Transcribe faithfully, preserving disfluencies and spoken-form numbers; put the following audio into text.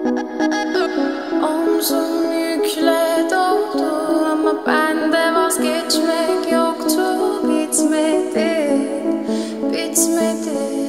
Omzum yükle doldu ama bende vazgeçmek yoktu. Bitmedi, bitmedi.